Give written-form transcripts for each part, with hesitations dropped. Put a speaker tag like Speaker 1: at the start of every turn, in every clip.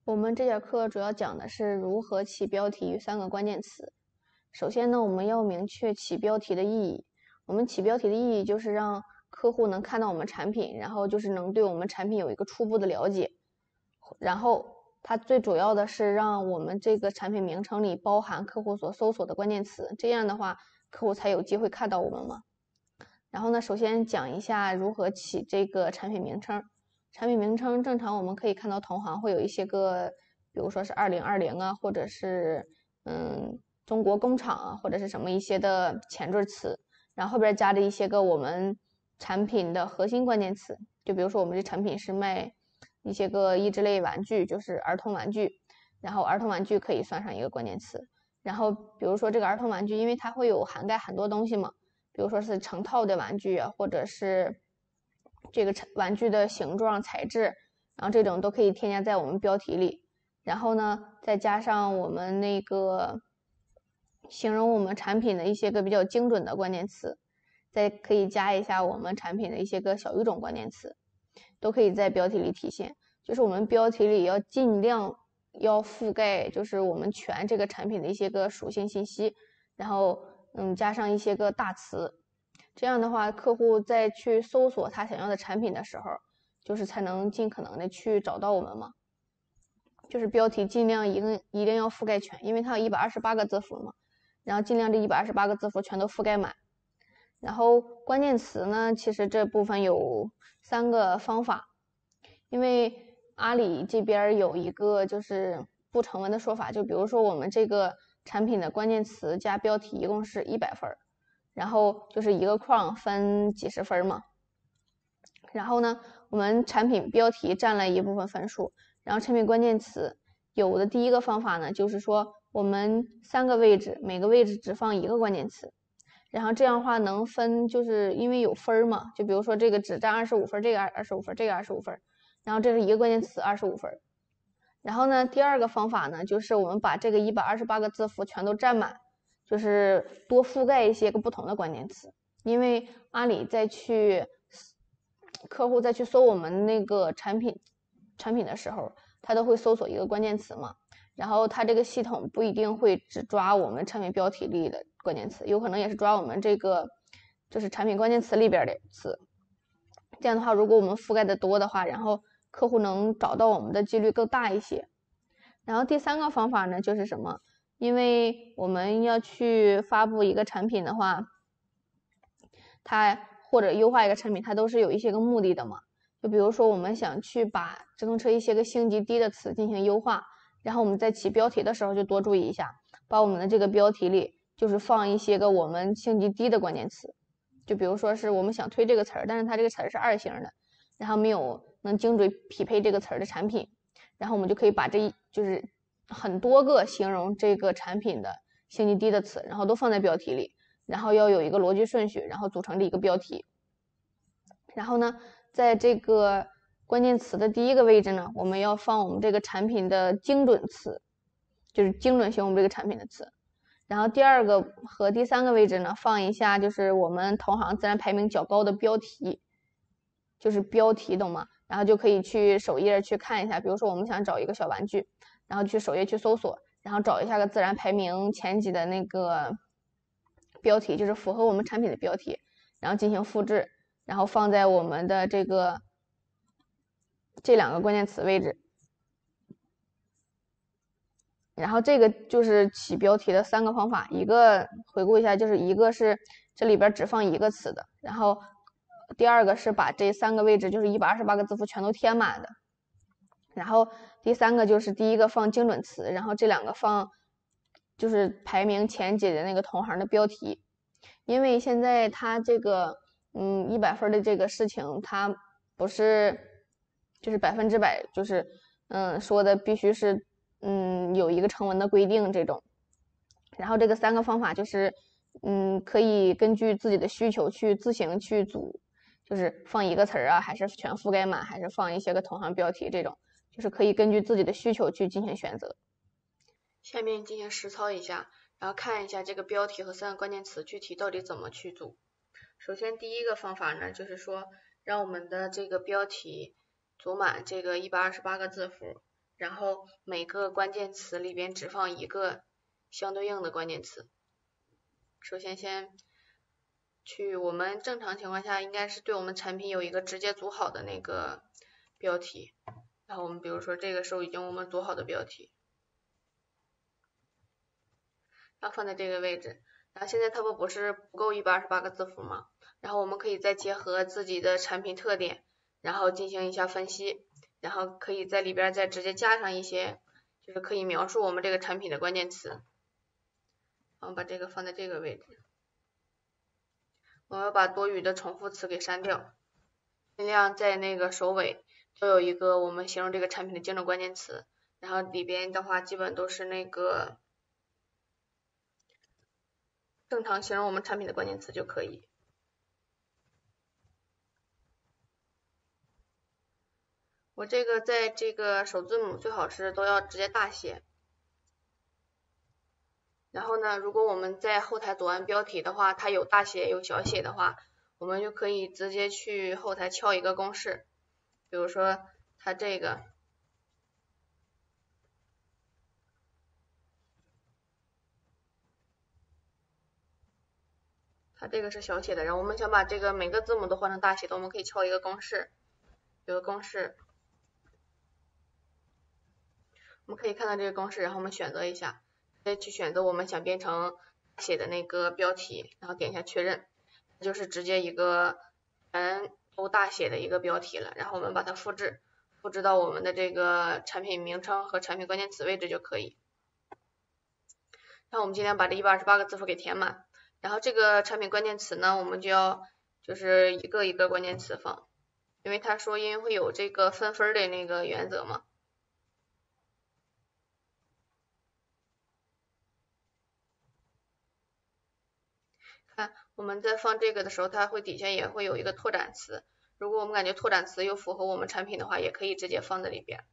Speaker 1: 我们这节课主要讲的是如何起标题与3个关键词。首先呢，我们要明确起标题的意义。我们起标题的意义就是让客户能看到我们产品，然后就是能对我们产品有一个初步的了解。然后它最主要的是让我们这个产品名称里包含客户所搜索的关键词，这样的话客户才有机会看到我们嘛。然后呢，首先讲一下如何起这个产品名称。产品名称正常我们可以看到同行会有一些个，比如说是2020啊，或者是中国工厂啊，或者是什么一些的前缀词，然后后边加着一些个我们产品的核心关键词。就比如说我们这产品是卖一些个益智类玩具，就是儿童玩具，然后儿童玩具可以算上一个关键词。然后比如说这个儿童玩具，因为它会有涵盖很多东西嘛，比如说是成套的玩具啊，或者是这个玩具的形状材质，然后这种都可以添加在我们标题里。然后呢，再加上我们那个形容我们产品的一些个比较精准的关键词，再可以加一下我们产品的一些个小语种关键词，都可以在标题里体现。就是我们标题里要尽量要覆盖就是我们全这个产品的一些个属性信息，然后加上一些个大词，这样的话客户在去搜索他想要的产品的时候，就是才能尽可能的去找到我们嘛。就是标题尽量一定要覆盖全，因为它有128个字符嘛，然后尽量这128个字符全都覆盖满。然后关键词呢，其实这部分有3个方法，因为阿里这边有一个就是不成文的说法，就比如说我们这个产品的关键词加标题一共是100分，然后就是一个框分几十分嘛。然后呢，我们产品标题占了一部分分数，然后产品关键词有的第一个方法呢，就是说我们3个位置，每个位置只放1个关键词，然后这样的话能分，就是因为有分嘛，就比如说这个只占25分，这个25分，这个25分，然后这是一个关键词25分。然后呢，第二个方法呢，就是我们把这个128个字符全都占满，就是多覆盖一些个不同的关键词，因为阿里客户再去搜我们那个产品的时候，他都会搜索一个关键词嘛，然后他这个系统不一定会只抓我们产品标题里的关键词，有可能也是抓我们这个就是产品关键词里边的词。这样的话，如果我们覆盖的多的话，然后客户能找到我们的几率更大一些。然后第3个方法呢，就是什么？因为我们要去发布一个产品的话，它或者优化一个产品，它都是有一些个目的的嘛。就比如说我们想去把直通车一些个星级低的词进行优化，然后我们在起标题的时候就多注意一下，把我们的这个标题里就是放一些个我们星级低的关键词。就比如说是我们想推这个词儿，但是它这个词儿是2星的，然后没有能精准匹配这个词儿的产品，然后我们就可以把就是很多个形容这个产品的星级低的词，然后都放在标题里，然后要有一个逻辑顺序，然后组成这一个标题。然后呢，在这个关键词的第一个位置呢，我们要放我们这个产品的精准词，就是精准形容这个产品的词。然后第2个和第3个位置呢，放一下就是我们同行自然排名较高的标题，就是标题懂吗？然后就可以去首页去看一下，比如说我们想找一个小玩具，然后去首页去搜索，然后找一下个自然排名前几的那个标题，就是符合我们产品的标题，然后进行复制，然后放在我们的这2个关键词位置。然后这个就是起标题的3个方法，一个回顾一下，就是一个是这里边只放1个词的，然后第2个是把这3个位置就是128个字符全都填满的，然后第3个就是第一个放精准词，然后这2个放就是排名前几的那个同行的标题。因为现在它这个100分的这个事情，它不是就是100%就是说的必须是有一个成文的规定这种。然后这个3个方法就是可以根据自己的需求去自行去组，就是放1个词啊，还是全覆盖满，还是放一些个同行标题，这种就是可以根据自己的需求去进行选择。下面进行实操一下，然后看一下这个标题和3个关键词具体到底怎么去组。首先第一个方法呢，就是说让我们的这个标题组满这个128个字符， 然后每个关键词里边只放一个相对应的关键词。首先我们正常情况下应该是对我们产品有一个直接组好的那个标题，然后我们比如说这个时候已经我们组好的标题，然后放在这个位置，然后现在它不是不够128个字符吗？然后我们可以再结合自己的产品特点，然后进行一下分析，然后可以在里边再直接加上一些就是可以描述我们这个产品的关键词。然后把这个放在这个位置，我要把多余的重复词给删掉，尽量在那个首尾都有一个我们形容这个产品的精准关键词，然后里边的话基本都是那个正常形容我们产品的关键词就可以。我这个在这个首字母最好是都要直接大写。然后呢，如果我们在后台读完标题的话，它有大写有小写的话，我们就可以直接去后台敲一个公式，比如说它这个是小写的，然后我们想把这个每个字母都换成大写的，我们可以敲一个公式，有个公式，我们可以看到这个公式，然后我们选择一下，再去选择我们想变成大写的那个标题，然后点一下确认，就是直接一个全都大写的一个标题了，然后我们把它复制到我们的这个产品名称和产品关键词位置就可以。然后我们尽量把这128个字符给填满，然后这个产品关键词呢，我们就要就是一个一个关键词放，因为他说因为会有这个分分的那个原则嘛。看我们在放这个的时候，它会底下也会有一个拓展词，如果我们感觉拓展词又符合我们产品的话，也可以直接放在里边。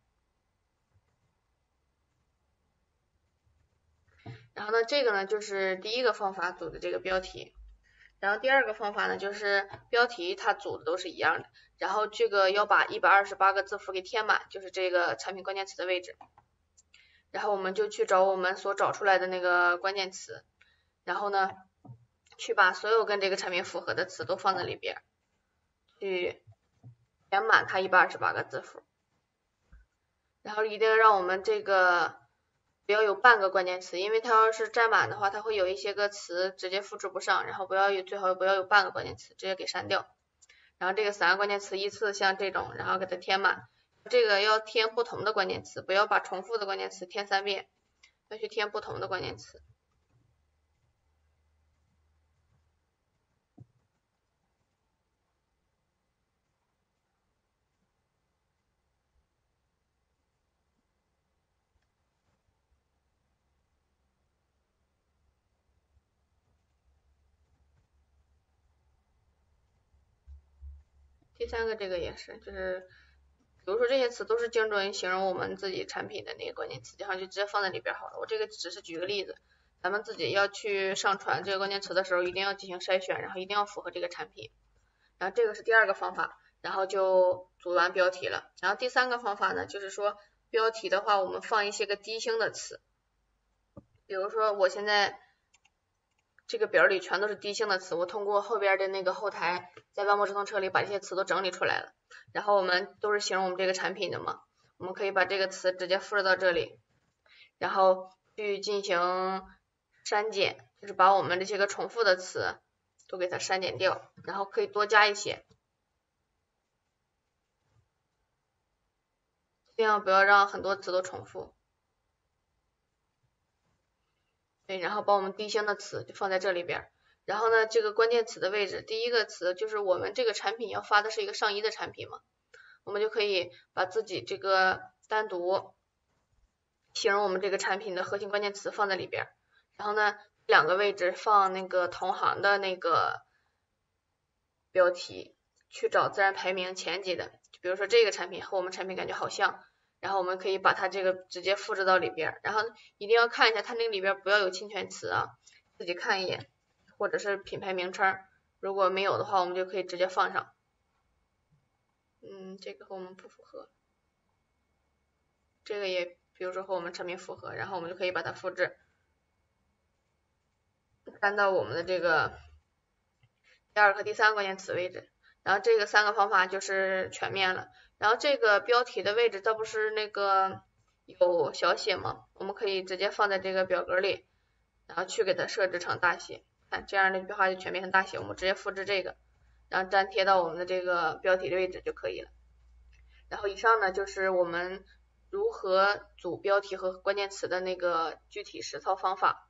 Speaker 1: 然后呢，这个呢就是第一个方法组的这个标题，然后第二个方法呢就是标题它组的都是一样的，然后这个要把128个字符给填满，就是这个产品关键词的位置，然后我们就去找我们所找出来的那个关键词，然后呢去把所有跟这个产品符合的词都放在里边，去填满它128个字符，然后一定要让我们这个不要有半个关键词，因为它要是占满的话，它会有一些个词直接复制不上，然后最好不要有半个关键词，直接给删掉。然后这个3个关键词依次像这种，然后给它填满。这个要填不同的关键词，不要把重复的关键词填3遍，要去填不同的关键词。第3个这个也是，就是比如说这些词都是精准形容我们自己产品的那个关键词，然后就直接放在里边好了。我这个只是举个例子，咱们自己要去上传这个关键词的时候，一定要进行筛选，然后一定要符合这个产品。然后这个是第2个方法，然后就组完标题了。然后第3个方法呢，就是说标题的话，我们放一些个低星的词，比如说我现在这个表里全都是低星的词，我通过后边的那个后台，在万博直通车里把这些词都整理出来了，然后我们都是形容我们这个产品的嘛，我们可以把这个词直接复制到这里，然后去进行删减，就是把我们这些个重复的词都给它删减掉，然后可以多加一些，尽量不要让很多词都重复。对，然后把我们低星的词就放在这里边，然后呢，这个关键词的位置，第一个词就是我们这个产品要发的是一个上衣的产品嘛，我们就可以把自己这个单独形容我们这个产品的核心关键词放在里边，然后呢，2个位置放那个同行的那个标题，去找自然排名前几的，就比如说这个产品和我们产品感觉好像，然后我们可以把它这个直接复制到里边，然后一定要看一下它那个里边不要有侵权词啊，自己看一眼，或者是品牌名称，如果没有的话，我们就可以直接放上。这个和我们不符合。 这个也比如说和我们产品符合，然后我们就可以把它复制粘到我们的这个第2和第3个关键词位置。然后这个3个方法就是全面了。然后这个标题的位置，它不是那个有小写吗？我们可以直接放在这个表格里，然后去给它设置成大写。看这样的句话就全变成大写，我们直接复制这个，然后粘贴到我们的这个标题的位置就可以了。然后以上呢就是我们如何组标题和关键词的那个具体实操方法。